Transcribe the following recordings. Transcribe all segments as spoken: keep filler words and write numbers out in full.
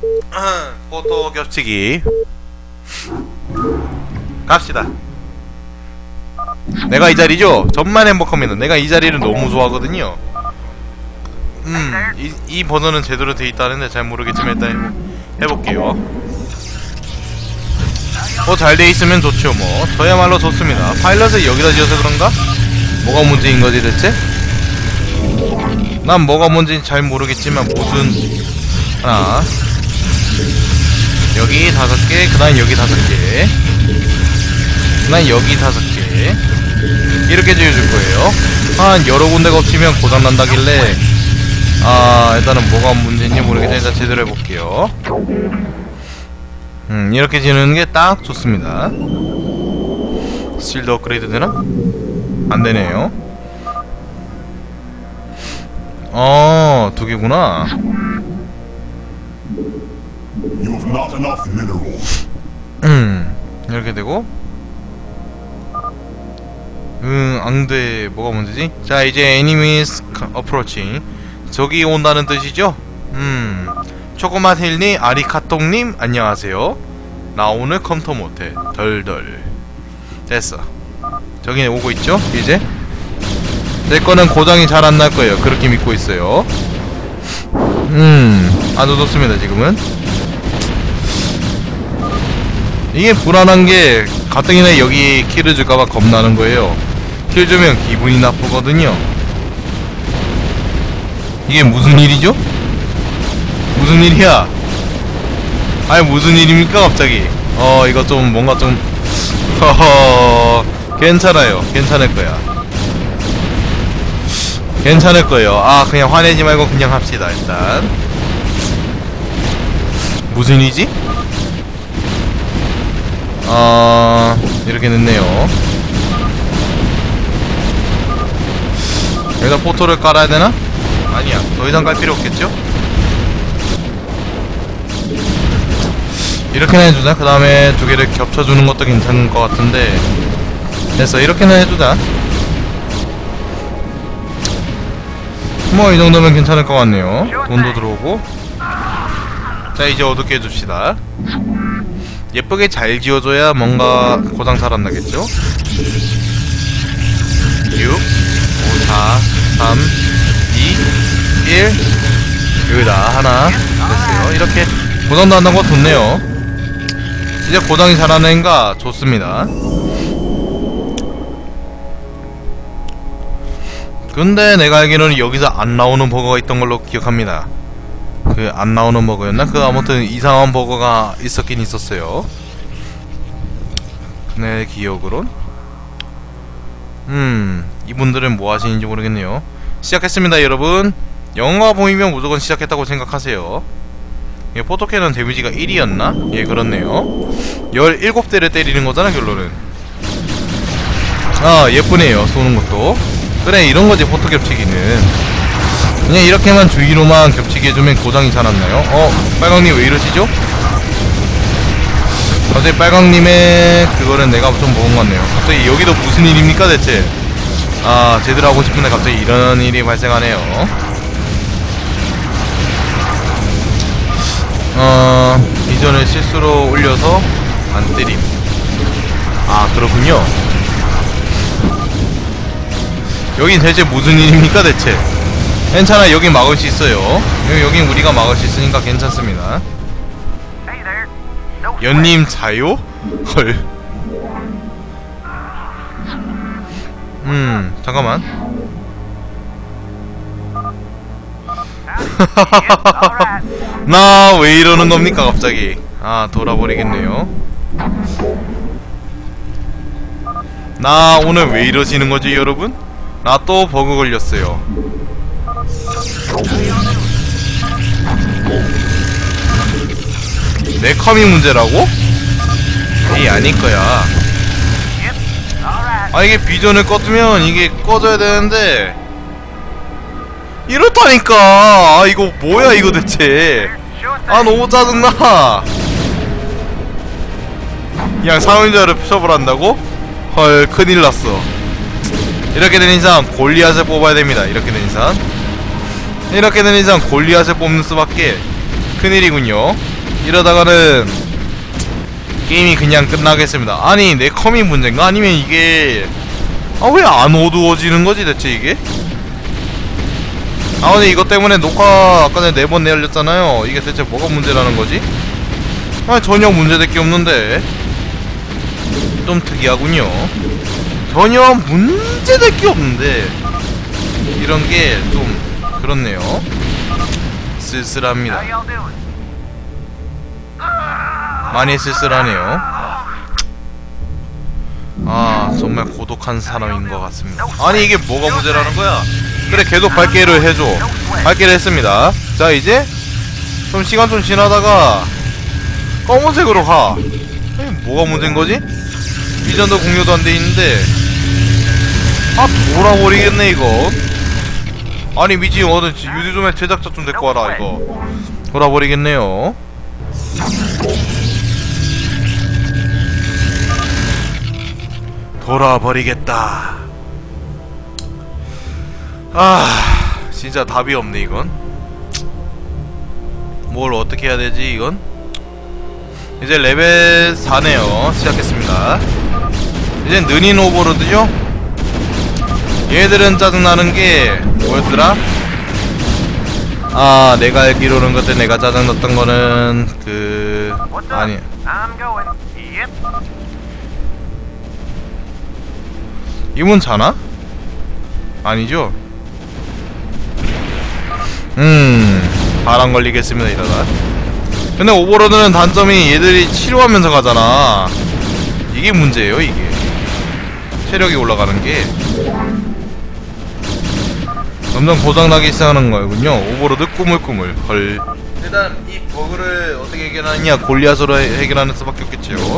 포토 겹치기 갑시다. 내가 이 자리죠? 전만 행복합니다. 내가 이 자리를 너무 좋아하거든요. 음, 이, 이 버전은 제대로 돼 있다는데 잘 모르겠지만 일단 해보, 해볼게요. 뭐 잘 돼 있으면 좋죠. 뭐 저야말로 좋습니다. 파일럿을 여기다 지어서 그런가? 뭐가 문제인 거지 대체? 난 뭐가 뭔지 잘 모르겠지만 무슨 하나 여기 다섯 개, 그 다음 여기 다섯 개, 그 다음 여기 다섯 개 이렇게 지어줄 거예요. 한 여러 군데가 겹치면 고장난다길래 아 일단은 뭐가 문제인지 모르겠지만 일단 제대로 해볼게요. 음 이렇게 지르는 게 딱 좋습니다. 실드 업그레이드 되나? 안 되네요. 어, 두 개구나. 음, 이렇게 되고. 음, 앙대 뭐가 문제지? 자, 이제 enemies approaching. 적이 온다는 뜻이죠? 음, 초코맛 힐님, 아리카똥님, 안녕하세요. 나 오늘 컴퓨터 못해. 덜덜. 됐어. 저기 오고 있죠? 이제 내 거는 고장이 잘 안 날 거예요. 그렇게 믿고 있어요. 음, 아주 좋습니다. 지금은 이게 불안한 게 가뜩이나 여기 킬을 줄까봐 겁나는 거예요. 킬 주면 기분이 나쁘거든요. 이게 무슨 일이죠? 무슨 일이야? 아니 무슨 일입니까 갑자기? 어 이거 좀 뭔가 좀 허허 괜찮아요. 괜찮을 거야. 괜찮을 거예요. 아 그냥 화내지 말고 그냥 합시다. 일단 무슨 일이지? 어... 이렇게 됐네요. 여기다 포토를 깔아야 되나? 아니야. 더 이상 깔 필요 없겠죠? 이렇게나 해주자. 그 다음에 두 개를 겹쳐주는 것도 괜찮은 것 같은데 됐어. 이렇게나 해주자. 뭐 이 정도면 괜찮을 것 같네요. 돈도 들어오고. 자 이제 어둡게 해줍시다. 예쁘게 잘 지어줘야 뭔가 고장 잘 안 나겠죠? 육, 오, 사, 삼, 이, 일 여기다 하나 됐어요. 이렇게 고장도 안 나고 좋네요. 이제 고장이 잘 안 나니까 좋습니다. 근데 내가 알기로는 여기서 안 나오는 버거가 있던 걸로 기억합니다. 그 안 나오는 버거였나? 그 아무튼 이상한 버거가 있었긴 있었어요. 내 기억으론. 음 이분들은 뭐 하시는지 모르겠네요. 시작했습니다 여러분. 영화 보이면 무조건 시작했다고 생각하세요. 예, 포토캐논 데미지가 일이었나? 예 그렇네요. 열일곱 대를 때리는 거잖아 결론은. 아 예쁘네요 쏘는 것도. 그래 이런거지 포토 겹치기는. 그냥 이렇게만 주위로만 겹치게 해주면 고장이 잘 안나요. 어? 빨강님 왜 이러시죠? 갑자기 빨강님의 그거는 내가 좀 먹은 것 같네요. 갑자기 여기도 무슨 일입니까 대체? 아 제대로 하고 싶은데 갑자기 이런 일이 발생하네요. 어... 이전에 실수로 올려서 안 때림. 아 그렇군요. 여긴 대체 무슨 일입니까 대체? 괜찮아 여긴 막을 수 있어요. 여긴 우리가 막을 수 있으니까 괜찮습니다. 연님 자요? 헐. 음 잠깐만. 나 왜 이러는 겁니까 갑자기? 아 돌아버리겠네요. 나 오늘 왜 이러시는 거지 여러분? 나 또 버그 걸렸어요. 내 컴이 문제라고? 에이 아닐 거야. 아 이게 비전을 꺼두면 이게 꺼져야 되는데 이렇다니까. 아 이거 뭐야 이거 대체. 아 너무 짜증나. 그냥 상위자를 처벌한다고? 헐 큰일났어. 이렇게 된 이상 골리앗을 뽑아야 됩니다. 이렇게 된 이상 이렇게 된 이상 골리앗을 뽑는 수밖에. 큰일이군요. 이러다가는 게임이 그냥 끝나겠습니다. 아니 내 컴이 문제인가? 아니면 이게 아 왜 안 어두워지는 거지 대체 이게? 아 근데 이것 때문에 녹화 아까 전에 네 번 내렸잖아요. 이게 대체 뭐가 문제라는 거지? 아 전혀 문제될 게 없는데 좀 특이하군요. 전혀 문제될 게 없는데 이런 게 좀 그렇네요. 쓸쓸합니다. 많이 쓸쓸하네요. 아 정말 고독한 사람인 것 같습니다. 아니 이게 뭐가 문제라는 거야? 그래 계속 밝게를 해줘. 밝게를 했습니다. 자 이제 좀 시간 좀 지나다가 검은색으로 가. 아니, 뭐가 문제인 거지? 이전도 공유도 안 돼 있는데 아 돌아버리겠네 이거. 아니 미지 어느 유디좀의 제작자 좀 데리고 와라 이거. 돌아버리겠네요. 돌아버리겠다. 아 진짜 답이 없네 이건. 뭘 어떻게 해야 되지 이건? 이제 레벨 사네요. 시작했습니다. 이젠 느린 오버로드죠? 얘들은 짜증나는게 뭐였더라? 아 내가 알기로는 그때 내가 짜증났던 거는 그... 아니 이문 자나? 아니죠? 음... 바람 걸리겠습니다 이러다. 근데 오버로드는 단점이 얘들이 치료하면서 가잖아. 이게 문제예요 이게. 체력이 올라가는게 점점 고장나기 시작하는 거군요. 오버로드 꾸물꾸물. 헐. 일단 이 버그를 어떻게 해결하느냐 골리앗으로 해결하는 수밖에 없겠죠.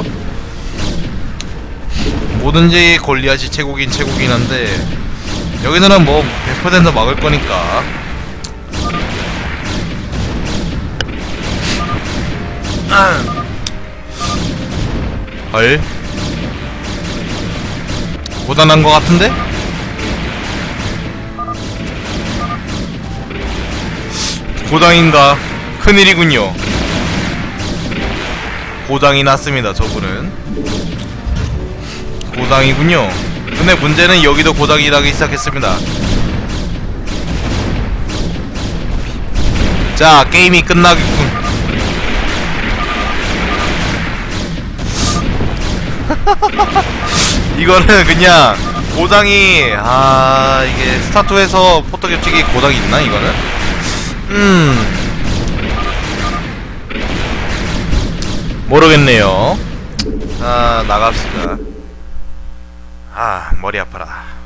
뭐든지 골리앗이 최고긴 최고긴 한데 여기서는 뭐 백 퍼센트 막을 거니까. 헐 고장난 거 같은데? 고장인가? 큰일이군요. 고장이 났습니다 저분은. 고장이군요. 근데 문제는 여기도 고장이 나기 시작했습니다. 자 게임이 끝나겠군. 이거는 그냥 고장이 아 이게 스타투에서 포토 겹치기 고장이 있나 이거는? 음 모르겠네요. 아 나갑시다. 아 머리 아파라.